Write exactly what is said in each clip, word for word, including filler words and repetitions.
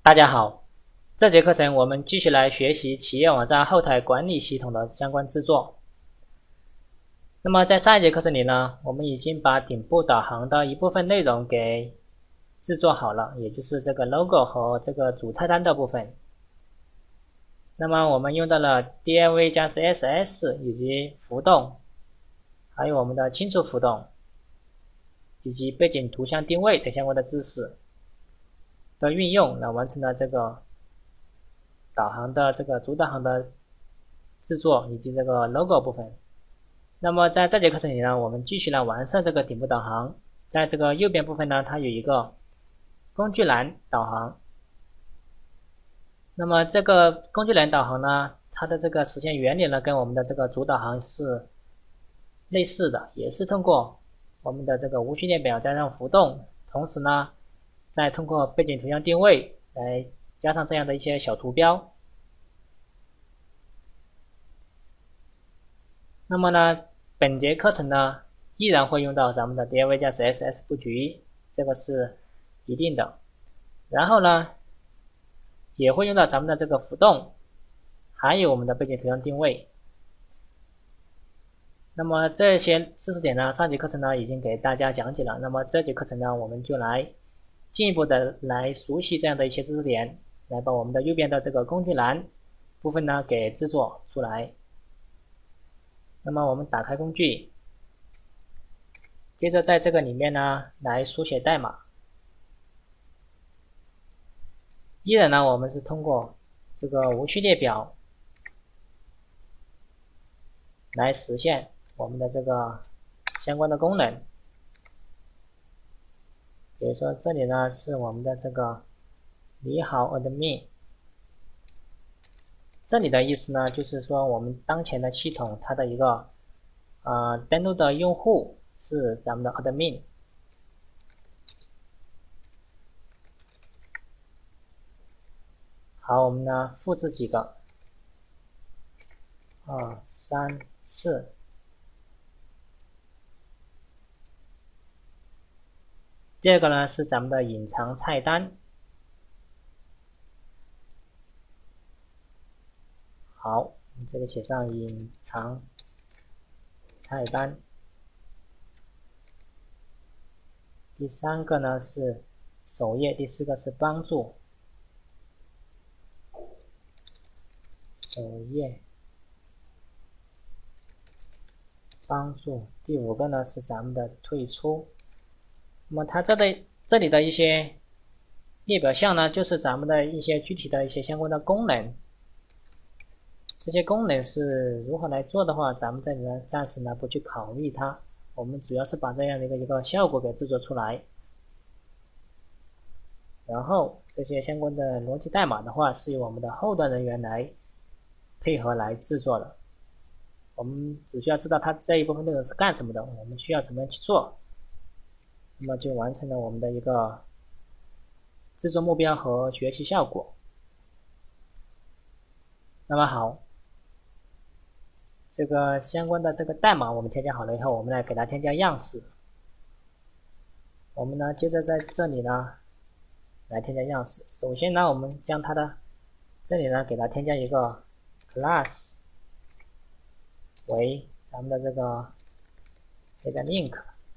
大家好，这节课程我们继续来学习企业网站后台管理系统的相关制作。那么在上一节课程里呢，我们已经把顶部导航的一部分内容给制作好了，也就是这个 logo 和这个主菜单的部分。那么我们用到了 D I V 加 C S S 以及浮动，还有我们的清除浮动，以及背景图像定位等相关的知识的运用，来完成了这个导航的这个主导航的制作以及这个 logo 部分。那么在这节课程里呢，我们继续来完善这个顶部导航。在这个右边部分呢，它有一个工具栏导航。那么这个工具栏导航呢，它的这个实现原理呢，跟我们的这个主导航是类似的，也是通过我们的这个无序列表加上浮动，同时呢再通过背景图像定位来加上这样的一些小图标。那么呢，本节课程呢依然会用到咱们的 D I V 加 C S S 布局，这个是一定的。然后呢，也会用到咱们的这个浮动，还有我们的背景图像定位。那么这些知识点呢，上节课程呢已经给大家讲解了。那么这节课程呢，我们就来进一步的来熟悉这样的一些知识点，来把我们的右边的这个工具栏部分呢给制作出来。那么我们打开工具，接着在这个里面呢来书写代码。依然呢，我们是通过这个无序列表来实现我们的这个相关的功能。比如说这里呢是我们的这个你好 admin， 这里的意思呢就是说我们当前的系统它的一个呃登录的用户是咱们的 admin。好，我们呢复制几个，二三四。第二个呢是咱们的隐藏菜单。好，我们这里写上隐藏菜单。第三个呢是首页，第四个是帮助。首页帮助，第五个呢是咱们的退出。那么它这的这里的一些列表项呢，就是咱们的一些具体的一些相关的功能。这些功能是如何来做的话，咱们这里呢暂时呢不去考虑它，我们主要是把这样的一个一个效果给制作出来。然后这些相关的逻辑代码的话，是由我们的后端人员来配合来制作的。我们只需要知道它这一部分内容是干什么的，我们需要怎么样去做，那么就完成了我们的一个制作目标和学习效果。那么好，这个相关的这个代码我们添加好了以后，我们来给它添加样式。我们呢接着在这里呢来添加样式。首先呢，我们将它的这里呢给它添加一个 class 为咱们的这个 header link，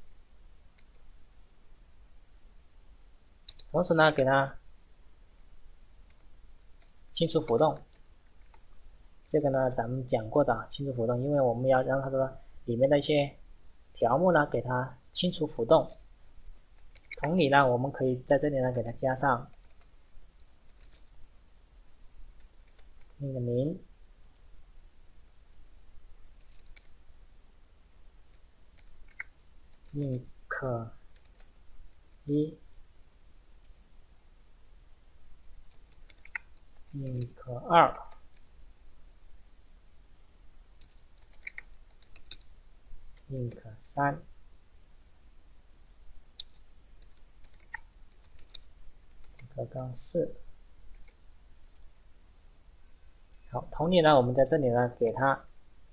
同时呢给它清除浮动。这个呢咱们讲过的清除浮动，因为我们要让它的里面的一些条目呢给它清除浮动。同理呢，我们可以在这里呢给它加上那个名，link 一 link 二 link 三 link 杠四。好，同理呢，我们在这里呢给它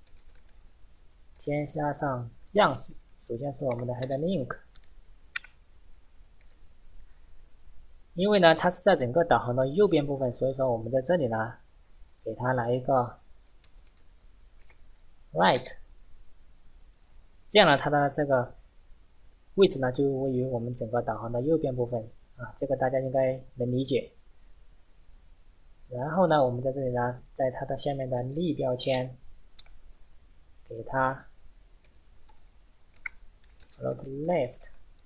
添加上样式。首先是我们的 header link， 因为呢它是在整个导航的右边部分，所以说我们在这里呢给它来一个 right， 这样呢它的这个位置呢就位于我们整个导航的右边部分啊，这个大家应该能理解。然后呢我们在这里呢在它的下面的力标签给它 road left。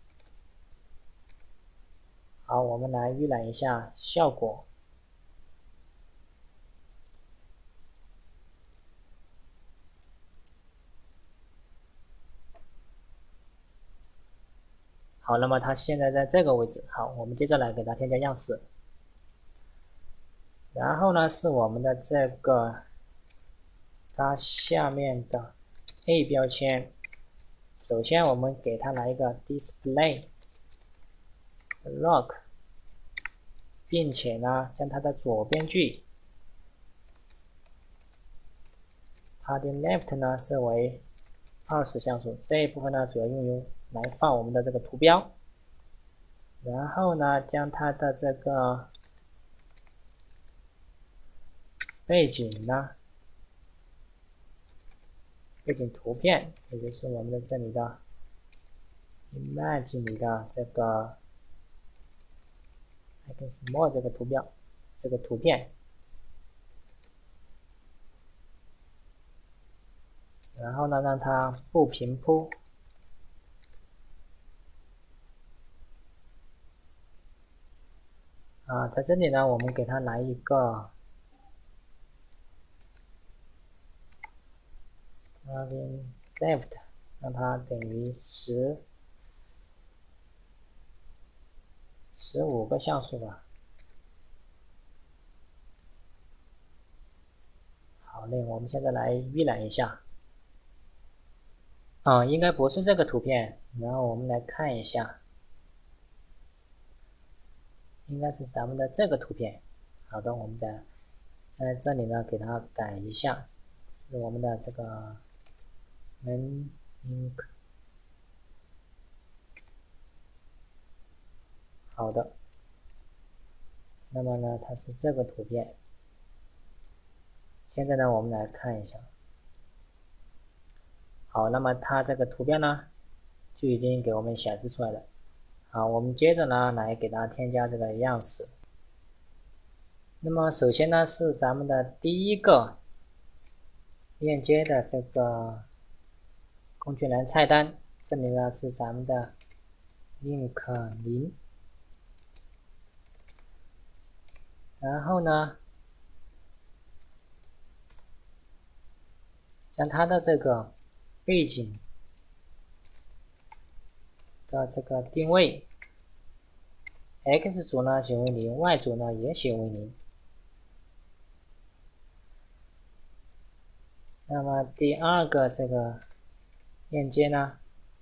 好，我们来预览一下效果。好，那么它现在在这个位置。好，我们接着来给它添加样式。然后呢是我们的这个它下面的 A 标签，首先我们给它来一个 display log， 并且呢将它的左边距 padding left 呢设为二十像素，这一部分呢主要用于来放我们的这个图标。然后呢将它的这个背景呢背景图片，也就是我们的这里的 image 里的这个 small 这个图标这个图片，然后呢让它不平铺。啊，在这里呢我们给它来一个 padding left， 让它等于十十五个像素吧。好嘞，我们现在来预览一下。啊，应该不是这个图片，然后我们来看一下，应该是咱们的这个图片。好的，我们在在这里呢给它改一下，是我们的这个 main ink。好的，那么呢它是这个图片。现在呢我们来看一下。好，那么它这个图标呢就已经给我们显示出来了。好，我们接着呢来给它添加这个样式。那么首先呢是咱们的第一个链接的这个工具栏菜单，这里呢是咱们的 link 零，然后呢将它的这个背景的这个定位 X 组呢写为零， Y 组呢也写为零。那么第二个这个链接呢，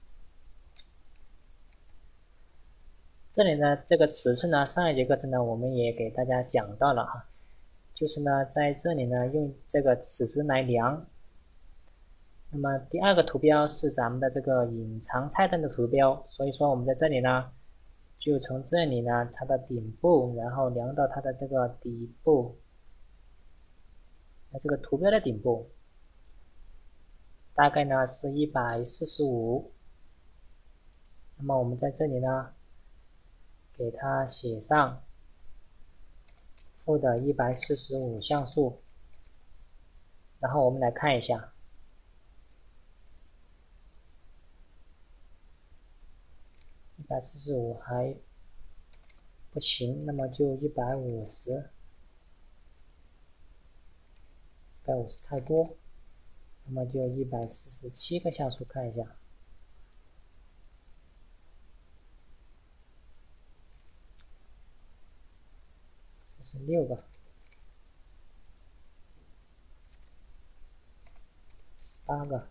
这里呢这个尺寸呢，上一节课程呢我们也给大家讲到了哈，就是呢在这里呢用这个尺寸来量。那么第二个图标是咱们的这个隐藏菜单的图标，所以说我们在这里呢就从这里呢它的顶部，然后量到它的这个底部，那这个图标的顶部大概呢是一百四十五。那么我们在这里呢给它写上负的一百四十五像素，然后我们来看一下。一百四十五还不行，那么就一百五十，一百五十太多，那么就一百四十七个像素，看一下。四十六个，十八个。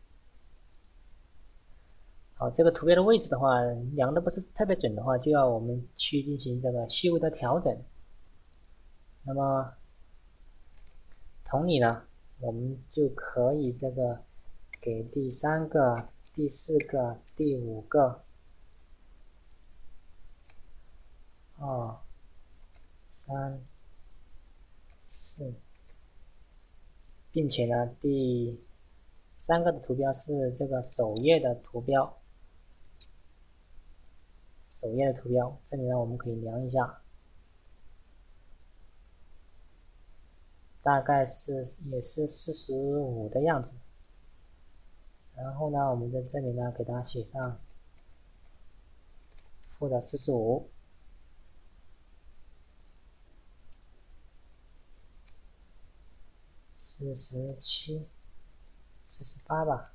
好，这个图标的位置的话，量的不是特别准的话，就要我们去进行这个细微的调整。那么，同理呢，我们就可以这个给第三个、第四个、第五个，哦， 三、四，并且呢，第三个的图标是这个首页的图标，首页的图标，这里呢我们可以量一下，大概是也是四十五的样子。然后呢，我们在这里呢给它写上负的四十五。四十七、四十八吧。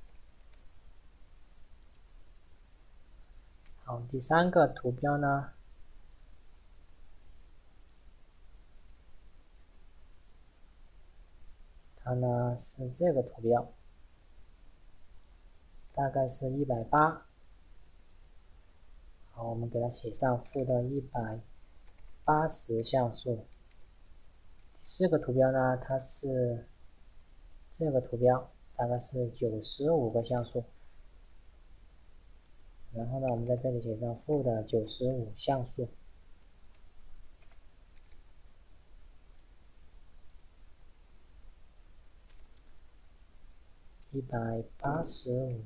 好，第三个图标呢，它呢是这个图标，大概是一百八。好，我们给它写上负的一百八十像素。第四个图标呢，它是这个图标，大概是九十五个像素。然后呢，我们在这里写上负的九十五像素。一百八十五，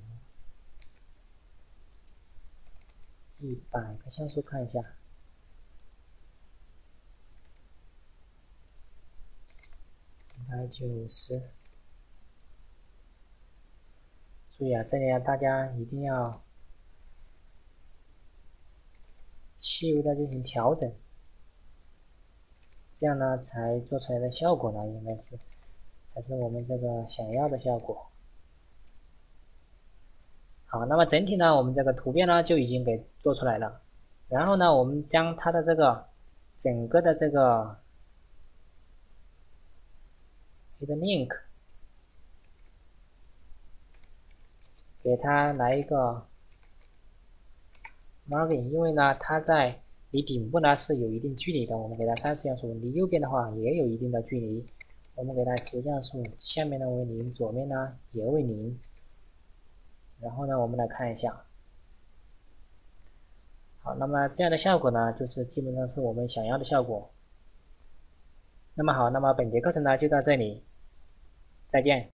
一百个像素，看一下。一百九十。注意啊，这里啊，大家一定要细微的进行调整，这样呢，才做出来的效果呢，应该是才是我们这个想要的效果。好，那么整体呢，我们这个图片呢就已经给做出来了。然后呢，我们将它的这个整个的这个 head link 给它来一个 margin， 因为呢，它在离顶部呢是有一定距离的，我们给它三十像素，离右边的话也有一定的距离，我们给它十像素，下面呢为零，左面呢也为零。然后呢，我们来看一下。好，那么这样的效果呢，就是基本上是我们想要的效果。那么好，那么本节课程呢就到这里，再见。